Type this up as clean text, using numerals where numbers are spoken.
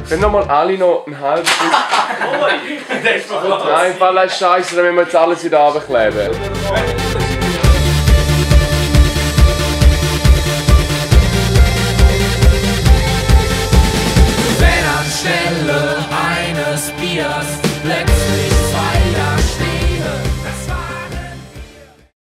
Wenn nochmal alle noch einen halben Stück. Das ist doch Nein, im Fall ist scheiße, dann müssen wir jetzt alles wieder runterkleben.